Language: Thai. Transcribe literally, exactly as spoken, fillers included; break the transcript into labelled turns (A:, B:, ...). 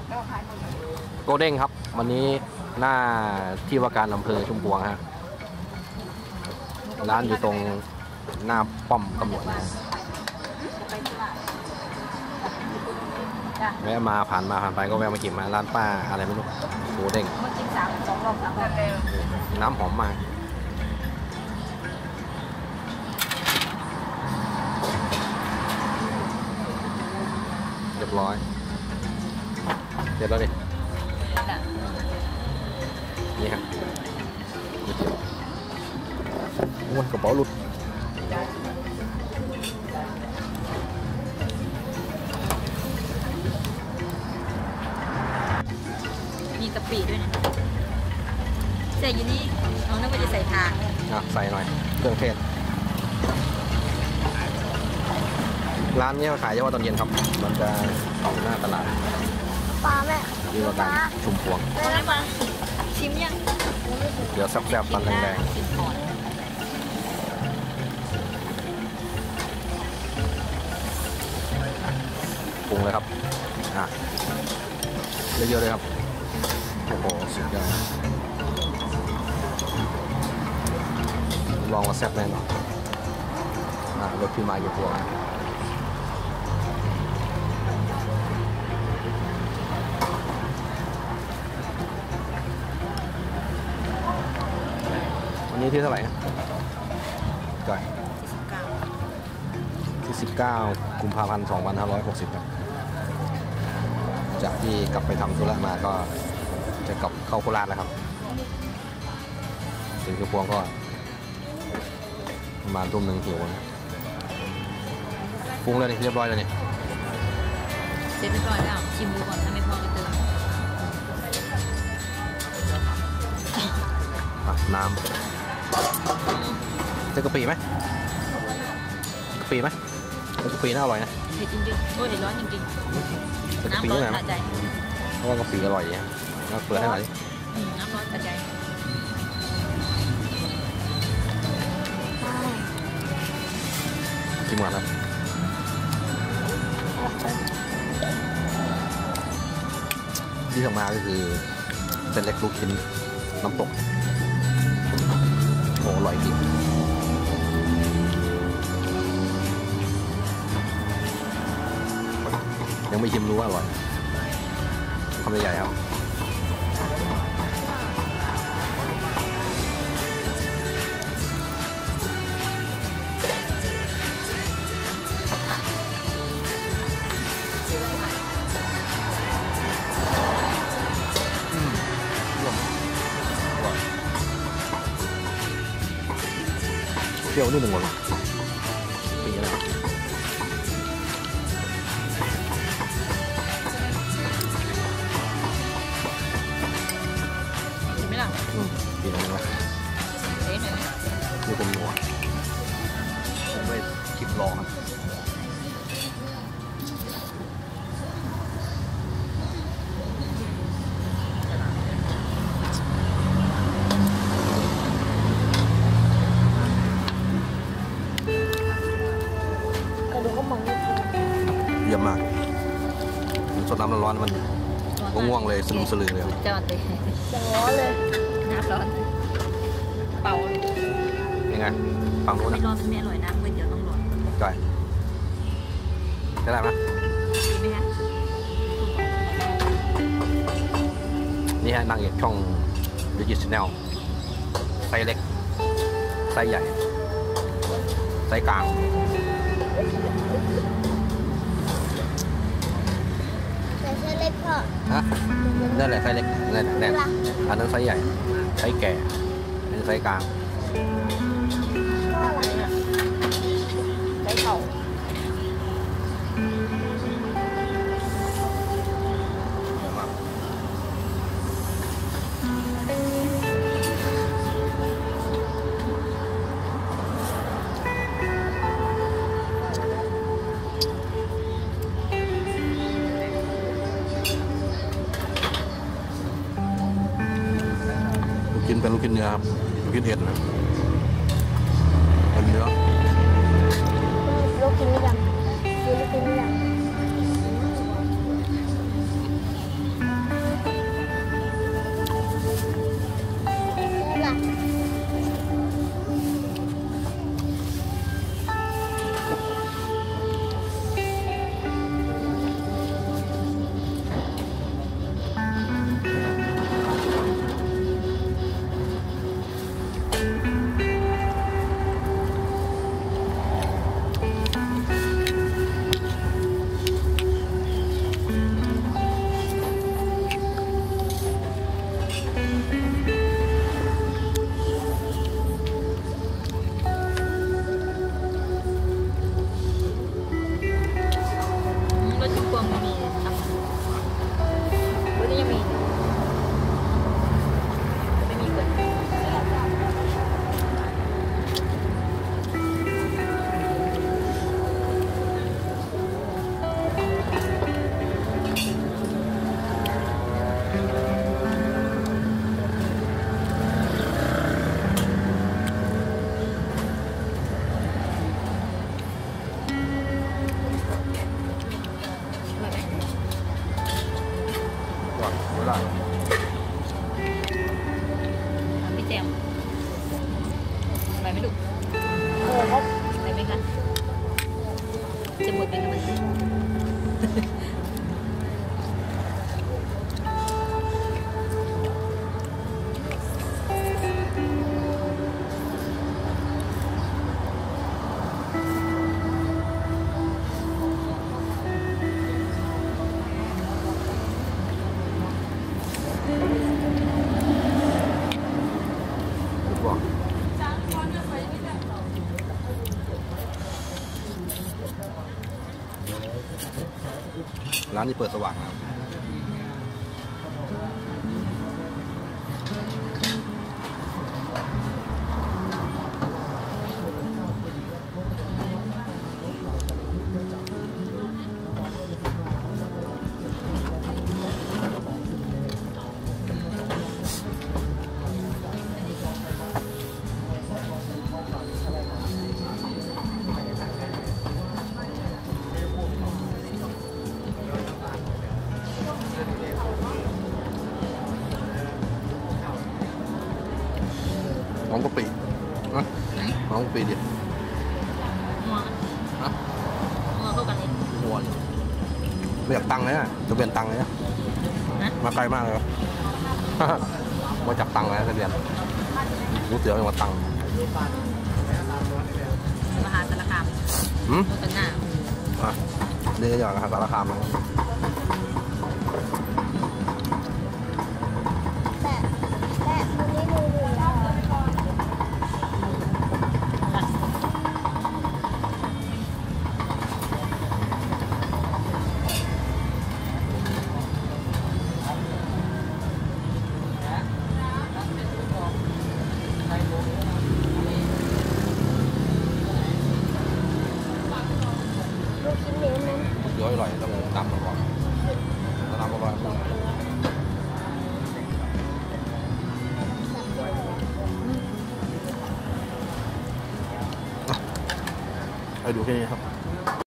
A: โกเด้งครับวันนี้หน้าที่ว่าการอำเภอชุมพวงฮะร้านอยู่ตรงหน้าป้อมตำรวจนะแวะมาผ่านมาผ่านไปก็แวะมากินมาร้านป้าอะไรไม่รู้โกเด้ง
B: มากินสามสองรอบสามรอบ
A: น้ำหอมมากเรียบร้อยเรียบร้อยดินี่ครับโอ้ยกระเป๋าหลุด
B: มีกะปิด้วยนะใส่อยู่นี่น้องนึกว่าจะใส่ทาง
A: อ่ะใส่หน่อยเครื่องเทศร้านนี้ขายเฉพาะตอนเย็นครับมันจะอยู่หน้าตลาด
C: ปลาแม่
A: ที่ว่าการชุมพวง
B: ได้มาชิมยัง
A: เดี๋ยวแซ่บๆตอนแดงๆปรุงเลยครับอ่ะเยอะๆเลยครับโอ้โหสุดยอดลองมาแซ่บแน่นอนอ่ะรสที่มาอยู่พวงวันนี้ที่เท่าไหร่ก่อนที่สิบเก้ากุมภาพันธ์สองพันห้าร้อยหกสิบครับจากที่กลับไปทำธุระมาก็จะกลับเข้าโคราชแล้วครับถึงชุมพวงก็ประมาณทุ่มหนึ่งหิวนะปรุงเลยนี่เรียบร้อยเลยนี่
B: เสร็จเรียบร้อยแล้วชิมดูก่อนถ้าไม่พอก็เติม
A: น้ำจะกะปิไหมกะปิไหมกะปิน่าอร่อยนะ
B: เผ็ดจริงๆโอ้ยร้อนจริงๆน้ำร้อนสะใจ
A: เพราะว่ากะปิอร่อยเนี่ยเราเปิดให้หน่อยดิ
B: น้ำร้อนสะใจ
A: ชิมก่อนครับที่ทำมาก็คือเส้นเล็กลูกชิ้นน้ำตกโอ้อร่อยจริงยังไม่ชิมรู้ว่าอร่อยทำใหญ่ๆครับเปรี้ยวนิดหนึ่งหมดปีอะไร
B: เห็นไหมล่ะ
A: อืมปีอะไรวะ
B: เอ๊ะเนี่ย
A: ดูเป็นหัวผมไม่ชิมลองครับเยี่ยมมากสดน้ำร้อนๆมันง่วงเลยสลุมสลือเลย
B: จอดเลย
C: ร้อนเลย
B: น้ำร้อนเป่า
A: ยังไงฟังรู้นะ
B: ไม่ร้อนไม่อร่อยนะก๋วยเตี๋ยวต้องร้อน
A: จ่อยได้ไหม
B: ดีไหมฮะ
A: นี่ฮะนางเอกช่องดิจิทัลไซส์เล็กไซส์ใหญ่ไซส์กลาง
C: เล็กพ่อ
A: ฮะนั่นแหละไซส์เล็กนั่นแหละอันนั้นไซส์ใหญ่ไซส์แก่อันนี้ไซส์กลาง
B: ไซส์เข่า
A: กินเป็นลูกกินเนื้อครับลูกกินเอ็นนะเป็นเนื้อ
C: ลูกกินไม่ยังลูกกินไม่ยัง
A: ไม่ได้
B: พี่แจมไปไหมลูก
C: โอ้ครับ
B: ไปไหมคะจะหมดไหมคะมัน
A: บอกร้านนี้เปิดสว่างนะครับน้องกะปินะน้องกะปิดิ
B: มัว
A: นะ
B: มัวเข้ากันเอง
A: หัวดิไม่อยากตังค์เลยนะจะเปลี่ยนตังค์เลยนะ
B: นะ
A: มาไกลมากเลย มาจับตังค์เลยนะเรียนรู้เสียงมาตังค์
B: มหาสารคาม
A: หืม
B: โมตันหน้า
A: อ่ะนี่อย่างสารคามนะ
C: แต่แต่วันนี้มือหนึ่งแล้ว ลูกชิ้นเนื้อมัน
A: เดี๋ยวอร่อยต้องตำมาก่อนถ้าตำอร่อยต้องให้ดูแค่นี้ครับ